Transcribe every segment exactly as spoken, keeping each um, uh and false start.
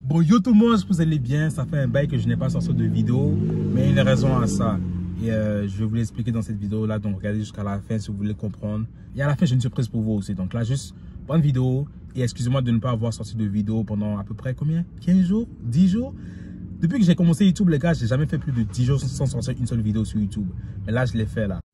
Bon, yo tout le monde, j'espère que vous allez bien. Ça fait un bail que je n'ai pas sorti de vidéo, mais il y a une raison à ça. Et euh, je vais vous l'expliquer dans cette vidéo-là, donc regardez jusqu'à la fin si vous voulez comprendre. Et à la fin, j'ai une surprise pour vous aussi. Donc là, juste bonne vidéo. Et excusez-moi de ne pas avoir sorti de vidéo pendant à peu près combien? quinze jours? dix jours? Depuis que j'ai commencé YouTube, les gars, j'ai jamais fait plus de dix jours sans sortir une seule vidéo sur YouTube. Mais là, je l'ai fait là.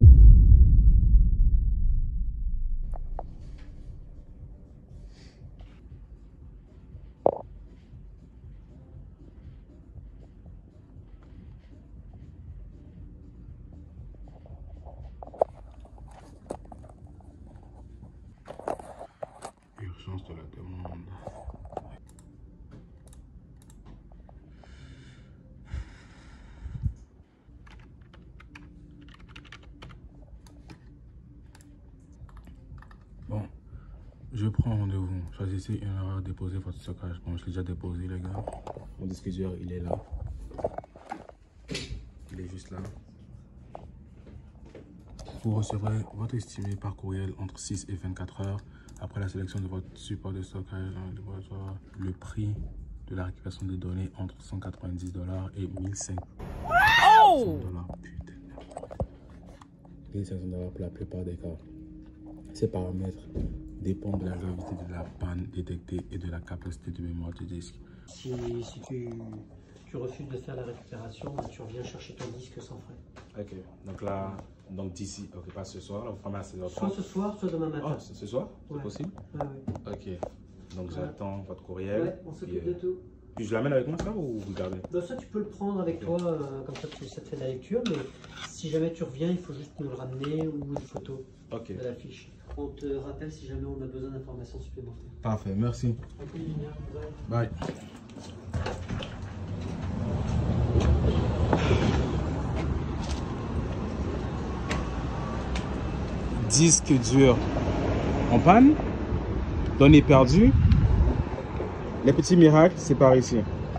Urgence de la demande. Bon, je prends rendez-vous. Choisissez une heure, déposer votre stockage. Bon, je l'ai déjà déposé, les gars. Mon disque dur, il est là. Il est juste là. Vous recevrez votre estimé par courriel entre six et vingt-quatre heures après la sélection de votre support de stockage. Le prix de la récupération des données entre cent quatre-vingt-dix dollars et mille cinq cents dollars. Putain. mille cinq cents dollars pour la plupart des cas. Ces paramètres dépendent de la gravité de la panne détectée et de la capacité de mémoire du disque. Si, si tu, tu refuses de faire la récupération, tu reviens chercher ton disque sans frais. Ok, donc là, donc d'ici, ok, pas ce soir, là, vous fermez à seize heures Soit trente. ce soir, soit demain matin. Oh, c'est ce soir, c'est ouais. possible? Ouais, ouais. Ok, donc ouais. J'attends votre courriel. Ouais, on s'occupe euh... de tout. Puis je l'amène avec moi ça ou vous le gardez? Ben ça tu peux le prendre avec okay. toi, euh, comme ça, tu, ça te fait de la lecture, mais si jamais tu reviens, il faut juste nous le ramener ou une photo okay. de la fiche. On te rappelle si jamais on a besoin d'informations supplémentaires. Parfait, merci. Okay, bye. Disque dur en panne, données perdues. Les petits miracles, c'est par ici.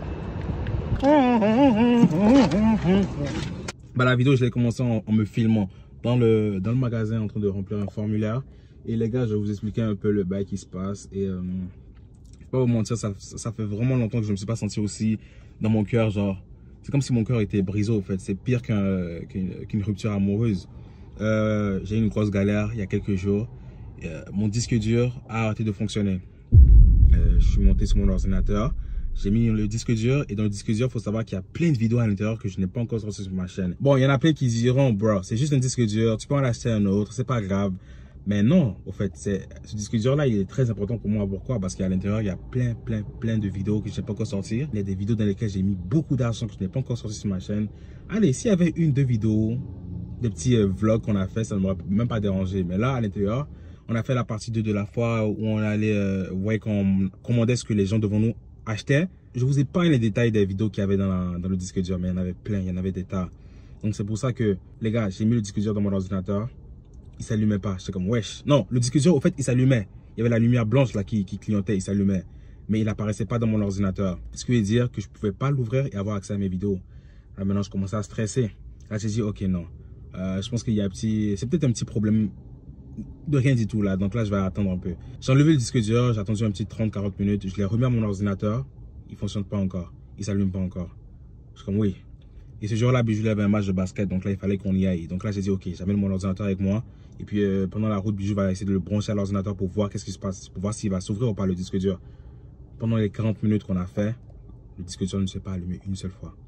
Bah, la vidéo, je l'ai commencé en, en me filmant dans le, dans le magasin en train de remplir un formulaire. Et les gars, je vais vous expliquer un peu le bail qui se passe. Et euh, je vais pas vous mentir, ça, ça fait vraiment longtemps que je ne me suis pas senti aussi dans mon cœur. Genre, c'est comme si mon cœur était brisé au fait. C'est pire qu'un, qu'une, qu'une rupture amoureuse. Euh, j'ai eu une grosse galère il y a quelques jours. Euh, mon disque dur a arrêté de fonctionner. Euh, je suis monté sur mon ordinateur, j'ai mis le disque dur et dans le disque dur, il faut savoir qu'il y a plein de vidéos à l'intérieur que je n'ai pas encore sorties sur ma chaîne. Bon, il y en a plein qui diront, bro, c'est juste un disque dur, tu peux en acheter un autre, c'est pas grave. Mais non, au fait, c'est, ce disque dur-là, il est très important pour moi. Pourquoi? Parce qu'à l'intérieur, il y a plein, plein, plein de vidéos que je n'ai pas encore sorties. Il y a des vidéos dans lesquelles j'ai mis beaucoup d'argent que je n'ai pas encore sorti sur ma chaîne. Allez, s'il y avait une, deux vidéos, des petits euh, vlogs qu'on a fait, ça ne m'aurait même pas dérangé. Mais là, à l'intérieur, on a fait la partie deux de la fois où on allait, euh, ouais, qu'on commandait ce que les gens devant nous achetaient. Je vous ai pas les détails des vidéos qu'il y avait dans, la, dans le disque dur, mais il y en avait plein, il y en avait des tas. Donc c'est pour ça que, les gars, j'ai mis le disque dur dans mon ordinateur. Il s'allumait pas. J'étais comme, wesh. Non, le disque dur, au fait, il s'allumait. Il y avait la lumière blanche là qui, qui clignotait, il s'allumait. Mais il apparaissait pas dans mon ordinateur. Ce qui veut dire que je pouvais pas l'ouvrir et avoir accès à mes vidéos. Là, maintenant, je commençais à stresser. Là, j'ai dit, ok, non. Euh, je pense qu'il y a un petit, c'est peut-être un petit problème de rien du tout là, donc là je vais attendre un peu. J'ai enlevé le disque dur, j'ai attendu un petit trente à quarante minutes, je l'ai remis à mon ordinateur, il fonctionne pas encore, il s'allume pas encore. Je suis comme oui. Et ce jour-là, je voulais un match de basket, donc là il fallait qu'on y aille. Donc là j'ai dit ok, j'amène mon ordinateur avec moi, et puis euh, pendant la route, Bijou va essayer de le brancher à l'ordinateur pour voir qu'est-ce qui se passe, pour voir s'il va s'ouvrir ou pas le disque dur. Pendant les quarante minutes qu'on a fait, le disque dur ne s'est pas allumé une seule fois.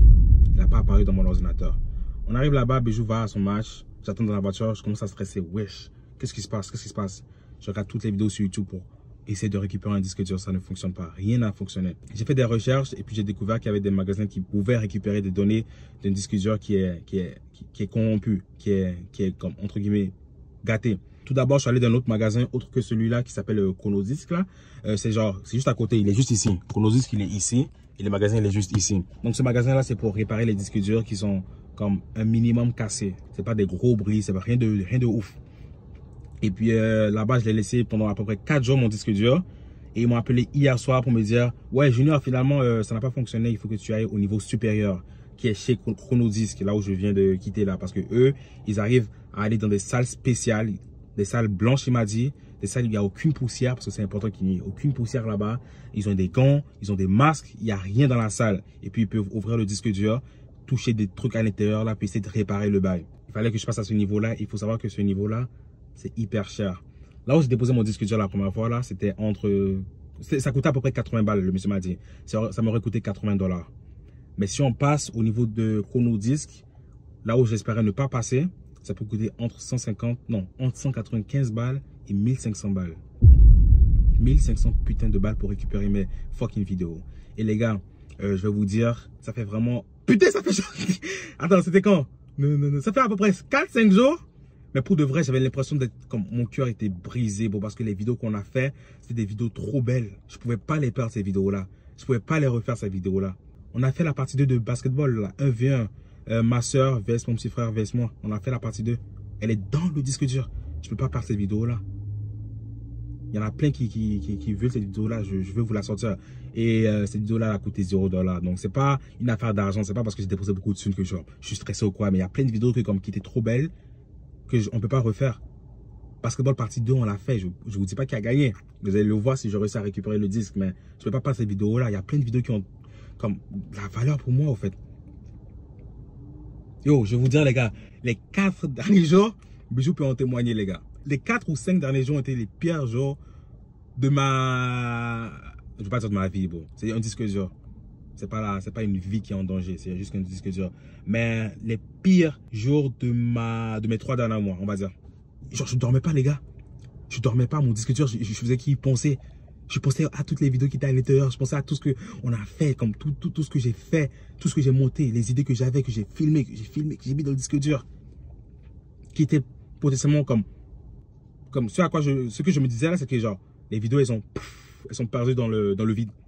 Il n'a pas apparu dans mon ordinateur. On arrive là-bas, Bijou va à son match, j'attends dans la voiture, je commence à stresser, wesh. Qu'est-ce qui se passe? Qu'est-ce qui se passe? Je regarde toutes les vidéos sur YouTube pour essayer de récupérer un disque dur. Ça ne fonctionne pas. Rien n'a fonctionné. J'ai fait des recherches et puis j'ai découvert qu'il y avait des magasins qui pouvaient récupérer des données d'un disque dur qui est, qui est, qui, qui est corrompu, qui est, qui est comme, entre guillemets, gâté. Tout d'abord, je suis allé dans un autre magasin autre que celui-là qui s'appelle euh, Chronodisc là. Euh, c'est genre, c'est juste à côté. Il est juste ici. Chronodisc, il est ici et le magasin, il est juste ici. Donc ce magasin-là, c'est pour réparer les disques durs qui sont comme un minimum cassés. C'est pas des gros bris, c'est rien de, rien de ouf. Et puis euh, là-bas, je l'ai laissé pendant à peu près quatre jours mon disque dur. Et ils m'ont appelé hier soir pour me dire, ouais Junior, finalement euh, ça n'a pas fonctionné, il faut que tu ailles au niveau supérieur, qui est chez Chronodisc, là où je viens de quitter là. Parce que eux, ils arrivent à aller dans des salles spéciales, des salles blanches, il m'a dit, des salles où il n'y a aucune poussière, parce que c'est important qu'il n'y ait aucune poussière là-bas. Ils ont des gants, ils ont des masques, il n'y a rien dans la salle. Et puis ils peuvent ouvrir le disque dur, toucher des trucs à l'intérieur là, puis essayer de réparer le bail. Il fallait que je passe à ce niveau-là. Il faut savoir que ce niveau-là, c'est hyper cher. Là où j'ai déposé mon disque dur la première fois, là, c'était entre... Ça coûtait à peu près quatre-vingts balles, le monsieur m'a dit. Ça, ça m'aurait coûté quatre-vingts dollars. Mais si on passe au niveau de Chronodisc, là où j'espérais ne pas passer, ça peut coûter entre cent cinquante, non, entre cent quatre-vingt-quinze balles et mille cinq cents balles. mille cinq cents putains de balles pour récupérer mes fucking vidéos. Et les gars, euh, je vais vous dire, ça fait vraiment... Putain, ça fait... Attends, c'était quand? Non, non, non, ça fait à peu près quatre cinq jours. Mais pour de vrai, j'avais l'impression d'être comme... Mon cœur était brisé, bon, parce que les vidéos qu'on a fait, c'était des vidéos trop belles. Je pouvais pas les perdre, ces vidéos-là. Je pouvais pas les refaire, ces vidéos-là. On a fait la partie deux de basketball, là, un v un. Euh, ma soeur vs mon petit frère vs moi. On a fait la partie deux. Elle est dans le disque dur. Je peux pas perdre cette vidéo-là. Il y en a plein qui, qui, qui, qui veulent cette vidéo-là. Je, je veux vous la sortir. Et euh, cette vidéo-là a coûté zéro dollar. Donc, c'est pas une affaire d'argent. C'est pas parce que j'ai déposé beaucoup de thunes que je, je suis stressé ou quoi. Mais il y a plein de vidéos que, comme, qui étaient trop belles que je, on peut pas refaire. Basketball partie deux, on l'a fait. Je, je vous dis pas qui a gagné. Vous allez le voir si je réussis à récupérer le disque. Mais je peux pas perdre cette vidéo-là. Il y a plein de vidéos qui ont comme la valeur pour moi, au fait. Yo, je vais vous dire, les gars, les quatre derniers jours, Bijou peut en témoigner, les gars. Les quatre ou cinq derniers jours ont été les pires jours de ma... Je ne veux pas dire de ma vie, bon. C'est un disque dur. C'est pas là, c'est pas une vie qui est en danger, c'est juste un disque dur. Mais les pires jours de ma, de mes trois derniers mois, on va dire. Genre, je ne dormais pas, les gars. Je ne dormais pas, mon disque dur, je, je faisais qu'y penser. Je pensais à toutes les vidéos qui étaient à l'intérieur. Je pensais à tout ce qu'on a fait, comme tout, tout, tout ce que j'ai fait, tout ce que j'ai monté, les idées que j'avais, que j'ai filmé, que j'ai filmé, que j'ai mis dans le disque dur. Qui étaient potentiellement comme, comme ce à quoi je, ce que je me disais là, c'est que genre, les vidéos, elles sont, pff, elles sont perdues dans le, dans le vide.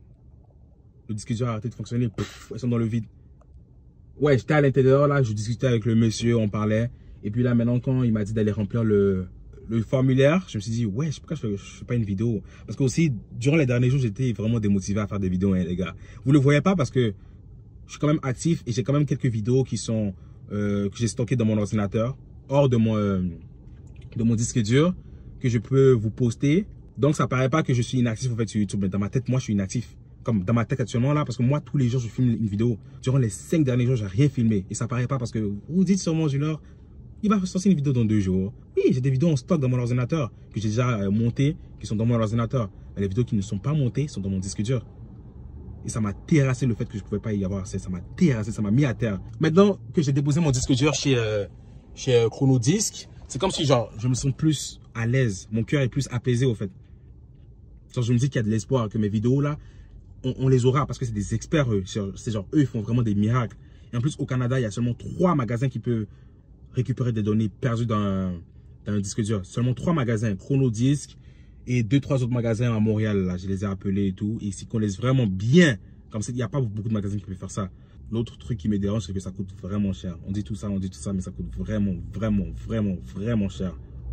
Le disque dur a arrêté de fonctionner, pff, elles sont dans le vide. Ouais, j'étais à l'intérieur là, je discutais avec le monsieur, on parlait. Et puis là, maintenant, quand il m'a dit d'aller remplir le, le formulaire, je me suis dit, ouais, pourquoi je ne fais, fais pas une vidéo? Parce que aussi, durant les derniers jours, j'étais vraiment démotivé à faire des vidéos, hein, les gars. Vous ne le voyez pas parce que je suis quand même actif et j'ai quand même quelques vidéos qui sont, euh, que j'ai stockées dans mon ordinateur, hors de mon, euh, de mon disque dur, que je peux vous poster. Donc, ça ne paraît pas que je suis inactif en fait sur YouTube, mais dans ma tête, moi, je suis inactif. Comme dans ma tête actuellement là, parce que moi, tous les jours, je filme une vidéo. Durant les cinq derniers jours, je n'ai rien filmé. Et ça ne paraît pas parce que vous dites sûrement, Junior, il va sortir une vidéo dans deux jours. Oui, j'ai des vidéos en stock dans mon ordinateur que j'ai déjà euh, montées, qui sont dans mon ordinateur. Mais les vidéos qui ne sont pas montées sont dans mon disque dur. Et ça m'a terrassé le fait que je ne pouvais pas y avoir accès. Ça m'a terrassé, ça m'a mis à terre. Maintenant que j'ai déposé mon disque dur chez, euh, chez euh, Chronodisc, c'est comme si genre, je me sens plus à l'aise. Mon cœur est plus apaisé au fait. Genre, je me dis qu'il y a de l'espoir, que mes vidéos là, on, on les aura parce que c'est des experts eux. C'est genre, eux, ils font vraiment des miracles. Et en plus, au Canada, il y a seulement trois magasins qui peuvent récupérer des données perdues dans un, dans un disque dur. Seulement trois magasins, Chronodisc et deux, trois autres magasins à Montréal. Là, je les ai appelés et tout. Et ils s'y connaissent vraiment bien. Comme ça, il n'y a pas beaucoup de magasins qui peuvent faire ça. L'autre truc qui me dérange, c'est que ça coûte vraiment cher. On dit tout ça, on dit tout ça, mais ça coûte vraiment, vraiment, vraiment, vraiment cher.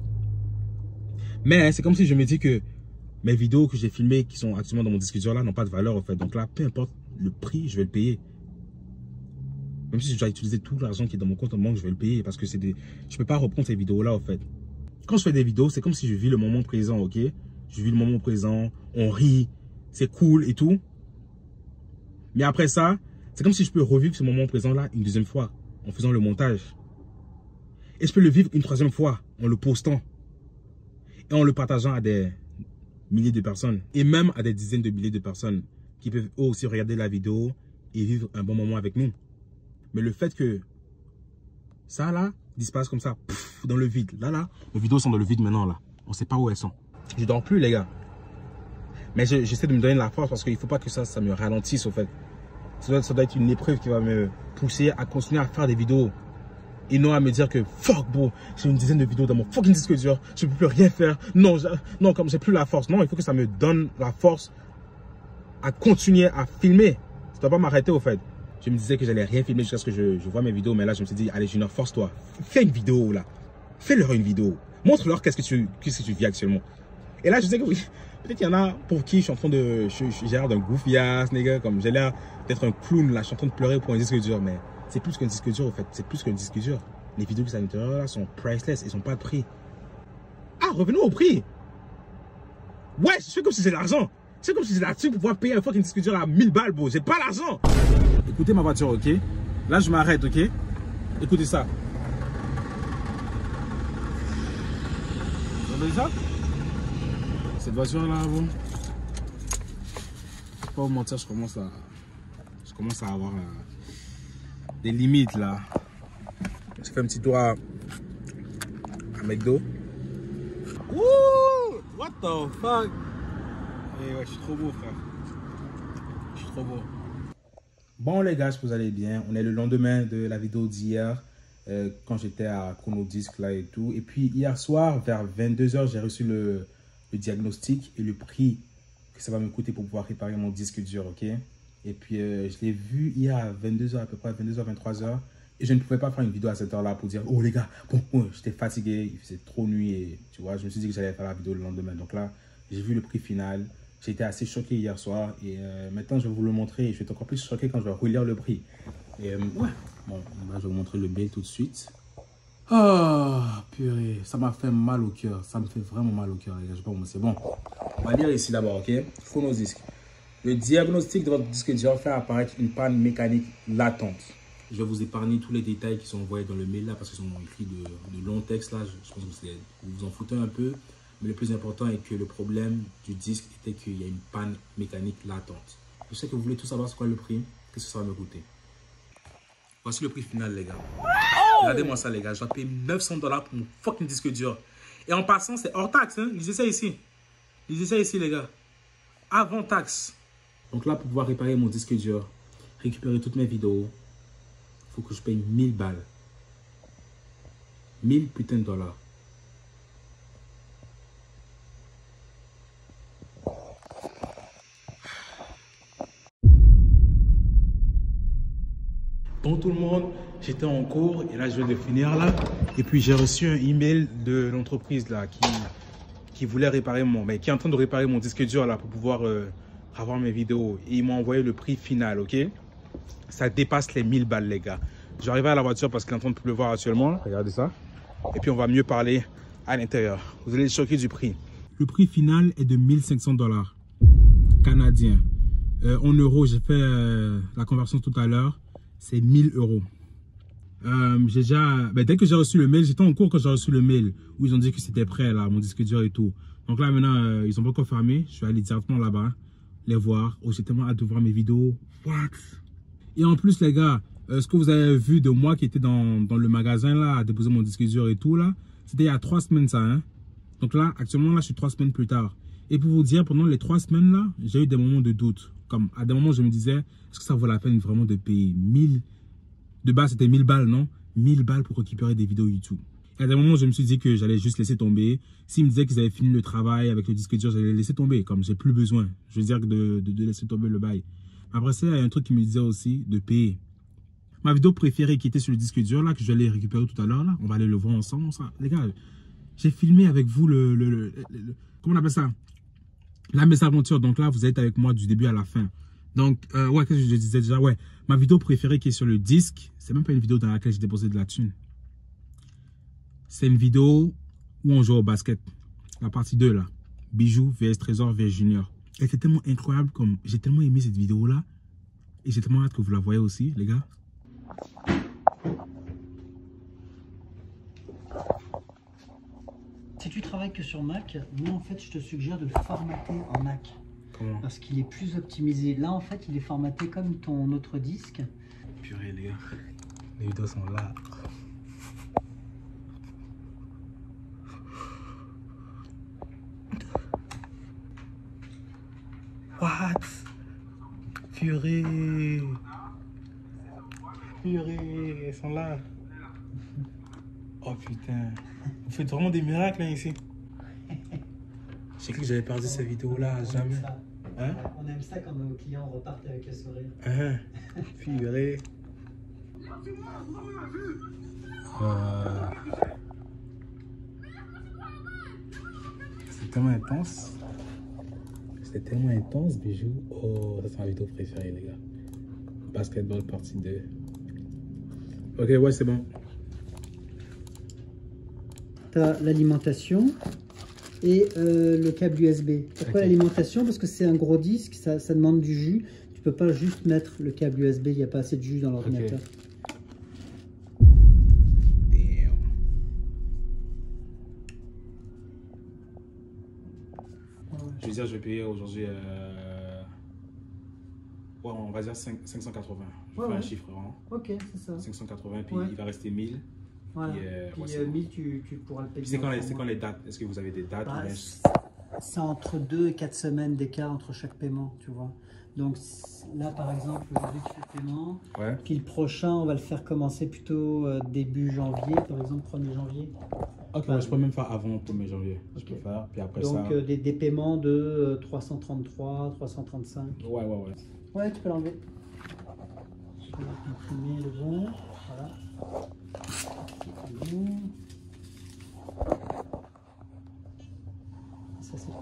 Mais c'est comme si je me dis que mes vidéos que j'ai filmées, qui sont actuellement dans mon disque dur là, n'ont pas de valeur en fait. Donc là, peu importe le prix, je vais le payer. Même si je dois utiliser tout l'argent qui est dans mon compte en banque, je vais le payer parce que c'est des... je peux pas reprendre ces vidéos-là, en fait. Quand je fais des vidéos, c'est comme si je vis le moment présent, ok? Je vis le moment présent, on rit, c'est cool et tout. Mais après ça, c'est comme si je peux revivre ce moment présent-là une deuxième fois en faisant le montage. Et je peux le vivre une troisième fois en le postant. Et en le partageant à des milliers de personnes. Et même à des dizaines de milliers de personnes qui peuvent aussi regarder la vidéo et vivre un bon moment avec nous. Mais le fait que ça là disparaisse comme ça, pff, dans le vide. Là, là, mes vidéos sont dans le vide maintenant là. On ne sait pas où elles sont. Je dors plus les gars. Mais j'essaie de me donner la force parce qu'il ne faut pas que ça, ça me ralentisse au fait. Ça doit, ça doit être une épreuve qui va me pousser à continuer à faire des vidéos. Et non à me dire que fuck bro, j'ai une dizaine de vidéos dans mon fucking disque dur. Je ne peux plus rien faire. Non, je, non comme j'ai plus la force. Non, il faut que ça me donne la force à continuer à filmer. Ça ne doit pas m'arrêter au fait. Je me disais que j'allais rien filmer jusqu'à ce que je, je vois mes vidéos. Mais là, je me suis dit, allez Junior, force-toi. Fais une vidéo là. Fais-leur une vidéo. Montre-leur qu'est-ce que tu, qu'est-ce que tu vis actuellement. Et là, je sais que oui, peut-être qu'il y en a pour qui je suis en train de... Je, je, j'ai l'air d'un goofy ass, nigga. Comme j'ai l'air d'être un clown là. Je suis en train de pleurer pour un disque dur. Mais c'est plus qu'un disque dur, en fait. C'est plus qu'un disque dur. Les vidéos qui sont à l'intérieur là sont priceless. Ils n'ont pas de prix. Ah, revenons au prix. Ouais, je fais comme si j'ai l'argent. C'est comme si j'ai l'argent pour pouvoir payer un fucking disque dur à mille balles, bro. J'ai pas l'argent. Écoutez ma voiture, ok? Là, je m'arrête, ok? Écoutez ça. Vous entendez ça? Cette voiture-là, bon. Je vais pas vous mentir, je commence à... Je commence à avoir euh, des limites, là. Je fais un petit tour à... à McDo. Wouh! What the fuck? Et ouais, je suis trop beau, frère. Je suis trop beau. Bon, les gars, j'espère que vous allez bien. On est le lendemain de la vidéo d'hier, euh, quand j'étais à Chronodisc, là et tout. Et puis, hier soir, vers vingt-deux heures, j'ai reçu le, le diagnostic et le prix que ça va me coûter pour pouvoir réparer mon disque dur, ok? Et puis, euh, je l'ai vu hier à vingt-deux heures, à peu près, vingt-deux heures, vingt-trois heures. Et je ne pouvais pas faire une vidéo à cette heure-là pour dire, oh les gars, bon, bon j'étais fatigué, il faisait trop nuit et tu vois, je me suis dit que j'allais faire la vidéo le lendemain. Donc là, j'ai vu le prix final. J'ai été assez choqué hier soir et euh, maintenant je vais vous le montrer et je vais être encore plus choqué quand je vais relire le prix. Et euh, ouais, bon, là, je vais vous montrer le bill tout de suite. Ah, oh, purée, ça m'a fait mal au cœur, ça me fait vraiment mal au cœur, les gars, je sais pas comment c'est. Bon, on va lire ici d'abord, ok? Chronodisc. Le diagnostic de votre disque dur fait apparaître une panne mécanique latente. Je vais vous épargner tous les détails qui sont envoyés dans le mail là parce qu'ils sont écrits de, de longs textes là. Je, je pense que vous vous en foutez un peu. Mais le plus important est que le problème du disque était qu'il y a une panne mécanique latente. Je sais que vous voulez tout savoir c'est quoi le prix. Qu'est-ce que ça va me coûter? Voici le prix final, les gars. Oh! Regardez-moi ça, les gars. Je dois payer neuf cents dollars pour mon fucking disque dur. Et en passant, c'est hors taxe. Hein? Lisez ça ici. Lisez ça ici, les gars. Avant taxe. Donc là, pour pouvoir réparer mon disque dur, récupérer toutes mes vidéos, il faut que je paye mille balles. mille putains de dollars. Bon tout le monde, j'étais en cours et là je viens de finir là. Et puis j'ai reçu un email de l'entreprise là qui, qui voulait réparer mon, mais qui est en train de réparer mon disque dur là pour pouvoir euh, avoir mes vidéos. Et ils m'ont envoyé le prix final, ok? Ça dépasse les mille balles les gars. Je vais arriver à la voiture parce qu'il est en train de pleuvoir actuellement. Regardez ça. Et puis on va mieux parler à l'intérieur. Vous allez être choqués du prix. Le prix final est de mille cinq cents dollars canadiens. Euh, en euros, j'ai fait euh, la conversion tout à l'heure. C'est mille euros. Euh, j'ai déjà, ben, dès que j'ai reçu le mail, j'étais en cours quand j'ai reçu le mail où ils ont dit que c'était prêt, là, mon disque dur et tout. Donc là, maintenant, euh, ils n'ont pas encore fermé. Je suis allé directement là-bas, les voir. Oh, j'ai tellement hâte de voir mes vidéos. What? Et en plus, les gars, euh, ce que vous avez vu de moi qui était dans, dans le magasin, là, à déposer mon disque dur et tout, là, c'était il y a trois semaines, ça, hein. Donc là, actuellement, là, je suis trois semaines plus tard. Et pour vous dire, pendant les trois semaines, là, j'ai eu des moments de doute. Comme à des moments, je me disais, est-ce que ça vaut la peine vraiment de payer mille? De base, c'était mille balles, non? mille balles pour récupérer des vidéos YouTube. Et à des moments, je me suis dit que j'allais juste laisser tomber. S'ils me disaient qu'ils avaient fini le travail avec le disque dur, j'allais laisser tomber. Comme j'ai plus besoin, je veux dire, de, de, de laisser tomber le bail. Après ça, il y a un truc qui me disait aussi de payer. Ma vidéo préférée qui était sur le disque dur, là, que je vais aller récupérer tout à l'heure, là, on va aller le voir ensemble. Ça. Les gars, j'ai filmé avec vous le, le, le, le, le... Comment on appelle ça? La mésaventure. Donc là, vous êtes avec moi du début à la fin. Donc, euh, ouais, qu'est-ce que je disais déjà? Ouais, ma vidéo préférée qui est sur le disque, c'est même pas une vidéo dans laquelle j'ai déposé de la thune. C'est une vidéo où on joue au basket. La partie deux, là. Bijoux V S Trésor V S Junior. Et c'est tellement incroyable, comme j'ai tellement aimé cette vidéo-là. Et j'ai tellement hâte que vous la voyez aussi, les gars. Si tu travailles que sur Mac, moi en fait je te suggère de le formater en Mac. Comment? Parce qu'il est plus optimisé. Là en fait il est formaté comme ton autre disque. Purée les gars, les vidéos sont là. What? Purée. Purée, elles sont là. Oh putain. Vous faites vraiment des miracles là ici. J'ai cru que j'avais perdu cette vidéo là, on jamais. Aime hein? On aime ça quand nos clients repartent avec le sourire. Hein? Purée. Euh... C'est tellement intense. C'est tellement intense, Bijoux. Oh, ça c'est ma vidéo préférée, les gars. Basketball partie deux. Ok, ouais, c'est bon. Tu as l'alimentation et euh, le câble U S B. Pourquoi okay. l'alimentation? Parce que c'est un gros disque, ça, ça demande du jus. Tu peux pas juste mettre le câble U S B, il n'y a pas assez de jus dans l'ordinateur. Okay. Je veux dire, je vais payer aujourd'hui, euh... ouais, on va dire cinq cent quatre-vingts. Je ouais, fais ouais. un chiffre, hein. Ok, c'est ça. cinq cent quatre-vingts, puis ouais. il va rester mille. Voilà. Puis, euh, puis ouais, euh, mille, tu, tu pourras le payer. C'est quand, quand les dates? Est-ce que vous avez des dates? Bah, c'est entre deux et quatre semaines d'écart entre chaque paiement, tu vois. Donc là, par exemple, aujourd'hui, tu fais le paiement. Ouais. Puis le prochain, on va le faire commencer plutôt euh, début janvier, par exemple, premier janvier. Ok, ouais, je peux même faire avant premier janvier. Je okay. peux faire, puis après Donc, ça... euh, des, des paiements de euh, trois cent trente-trois, trois cent trente-cinq. Ouais, ouais, ouais. Ouais, tu peux l'enlever. Je vais imprimer le bon. Voilà. Ça, c'est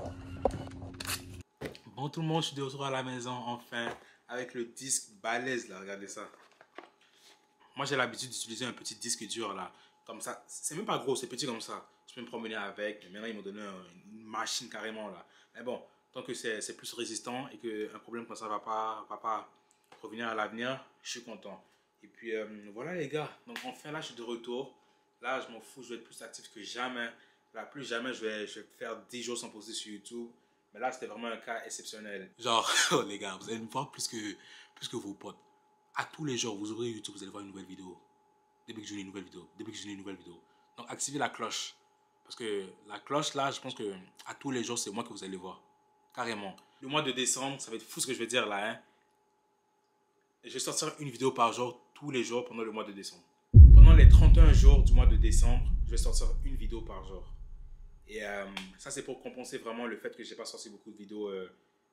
bon, tout le monde, je suis de retour à la maison, enfin, avec le disque balèze, là, regardez ça. Moi, j'ai l'habitude d'utiliser un petit disque dur, là. Comme ça, c'est même pas gros, c'est petit comme ça. Je peux me promener avec. Mais maintenant, ils m'ont donné une machine carrément là. Mais bon, tant que c'est plus résistant et qu'un problème comme ça va pas, va pas revenir à l'avenir, je suis content. Et puis euh, voilà les gars. Donc enfin là, je suis de retour. Là, je m'en fous, je vais être plus actif que jamais. Là, plus jamais, je vais, je vais faire dix jours sans poster sur YouTube. Mais là, c'était vraiment un cas exceptionnel. Genre, oh, les gars, vous allez me voir plus que, plus que vos potes. À tous les jours, vous ouvrez YouTube, vous allez voir une nouvelle vidéo. Dès que j'ai une nouvelle vidéo, dès que j'ai une nouvelle vidéo. Donc activez la cloche. Parce que la cloche là, je pense que à tous les jours, c'est moi que vous allez voir. Carrément. Le mois de décembre, ça va être fou ce que je vais dire là. Hein. Je vais sortir une vidéo par jour, tous les jours pendant le mois de décembre. Pendant les trente et un jours du mois de décembre, je vais sortir une vidéo par jour. Et euh, ça, c'est pour compenser vraiment le fait que je n'ai pas sorti beaucoup de vidéos euh,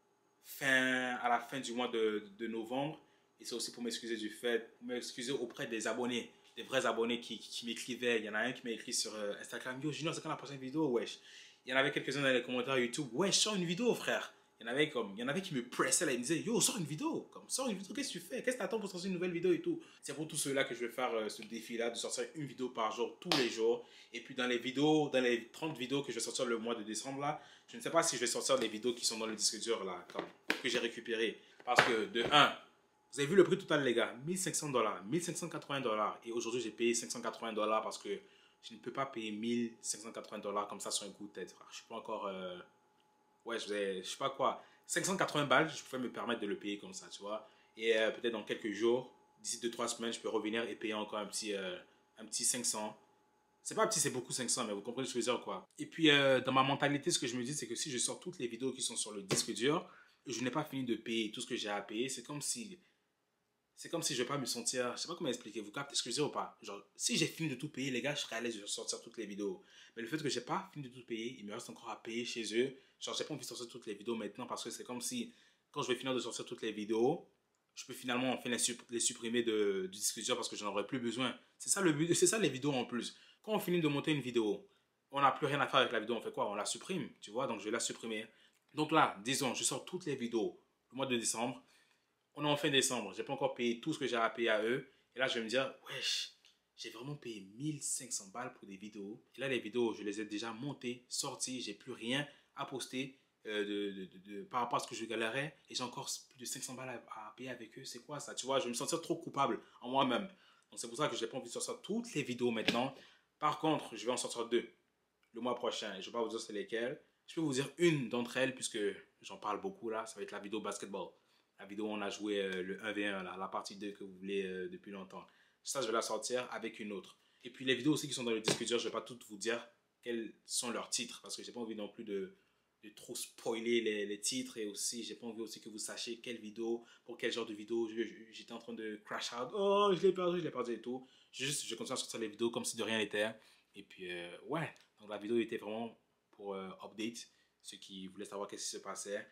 fin, à la fin du mois de, de novembre. Et c'est aussi pour m'excuser du fait, m'excuser auprès des abonnés. Des vrais abonnés qui, qui, qui m'écrivaient. Il y en a un qui m'a écrit sur euh, Instagram. Yo, Junior, c'est quand la prochaine vidéo? Wesh. Il y en avait quelques-uns dans les commentaires YouTube. Wesh, sors une vidéo, frère. Il y en avait comme, il y en avait qui me pressaient là. Ils me disaient, yo, sors une vidéo. Comme, sors une vidéo, qu'est-ce que tu fais? Qu'est-ce que tu attends pour sortir une nouvelle vidéo et tout? C'est pour tous ceux-là que je vais faire euh, ce défi-là, de sortir une vidéo par jour, tous les jours. Et puis dans les vidéos, dans les trente vidéos que je vais sortir le mois de décembre là, je ne sais pas si je vais sortir les vidéos qui sont dans le disque dur là, comme, que j'ai récupéré. Parce que de un, vous avez vu le prix total, les gars, mille cinq cents dollars, mille cinq cent quatre-vingts dollars. Et aujourd'hui, j'ai payé cinq cent quatre-vingts dollars parce que je ne peux pas payer mille cinq cent quatre-vingts dollars comme ça sur un coup de tête. Je ne suis pas encore... Euh... Ouais, je ne sais pas quoi. cinq cent quatre-vingts balles, je pouvais me permettre de le payer comme ça, tu vois. Et euh, peut-être dans quelques jours, d'ici deux trois semaines, je peux revenir et payer encore un petit, euh, un petit cinq cents. C'est pas petit, c'est beaucoup cinq cents, mais vous comprenez ce que je veux dire, quoi. Et puis, euh, dans ma mentalité, ce que je me dis, c'est que si je sors toutes les vidéos qui sont sur le disque dur, je n'ai pas fini de payer tout ce que j'ai à payer. C'est comme si... C'est comme si je ne vais pas me sentir... Je sais pas comment expliquer. Vous captez ce que je veux dire ou pas? Genre, si j'ai fini de tout payer, les gars, je serais à l'aise de sortir toutes les vidéos. Mais le fait que je n'ai pas fini de tout payer, il me reste encore à payer chez eux. Genre, j'ai pas envie de sortir toutes les vidéos maintenant parce que c'est comme si, quand je vais finir de sortir toutes les vidéos, je peux finalement enfin les, supp les supprimer de, du disque dur parce que je n'en aurai plus besoin. C'est ça le but, c'est ça les vidéos en plus. Quand on finit de monter une vidéo, on n'a plus rien à faire avec la vidéo, on fait quoi? On la supprime, tu vois? Donc, je vais la supprimer. Donc là, disons, je sors toutes les vidéos le mois de décembre. On est en fin décembre, j'ai pas encore payé tout ce que j'ai à payer à eux. Et là, je vais me dire, wesh, j'ai vraiment payé mille cinq cents balles pour des vidéos. Et là, les vidéos, je les ai déjà montées, sorties, j'ai plus rien à poster euh, de, de, de, de, par rapport à ce que je galérais. Et j'ai encore plus de cinq cents balles à, à payer avec eux. C'est quoi ça? Tu vois, je vais me sentir trop coupable en moi-même. Donc, c'est pour ça que je n'ai pas envie de sortir toutes les vidéos maintenant. Par contre, je vais en sortir deux le mois prochain. Et je ne vais pas vous dire c'est lesquelles. Je peux vous dire une d'entre elles, puisque j'en parle beaucoup là. Ça va être la vidéo basketball. La vidéo où on a joué euh, le un v un, là, la partie deux que vous voulez euh, depuis longtemps. Ça, je vais la sortir avec une autre. Et puis les vidéos aussi qui sont dans le disque dur, je ne vais pas toutes vous dire quels sont leurs titres. Parce que je n'ai pas envie non plus de, de trop spoiler les, les titres. Et aussi, je n'ai pas envie aussi que vous sachiez quelle vidéo, pour quel genre de vidéo j'étais en train de crash out. Oh, je l'ai perdu, je l'ai perdu et tout. Juste, je continue à sortir les vidéos comme si de rien n'était. Et puis, euh, ouais. Donc la vidéo était vraiment pour euh, update. Ceux qui voulaient savoir qu'est-ce qui se passait.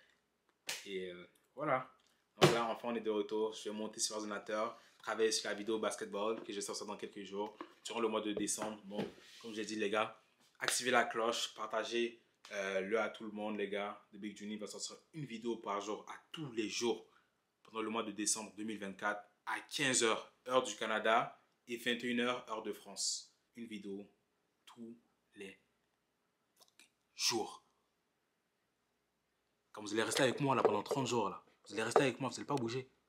Et euh, voilà. Donc là, enfin, on est de retour. Je vais monter sur l'ordinateur, travailler sur la vidéo basketball que je vais sortir dans quelques jours, durant le mois de décembre. Bon, comme j'ai dit, les gars, activez la cloche, partagez euh, le à tout le monde, les gars. The Big Juni va sortir une vidéo par jour, à tous les jours, pendant le mois de décembre deux mille vingt-quatre, à quinze heures, heure du Canada, et vingt et une heures, heure de France. Une vidéo tous les jours. Quand vous allez rester avec moi là pendant trente jours là, vous allez rester avec moi, vous n'allez pas bouger.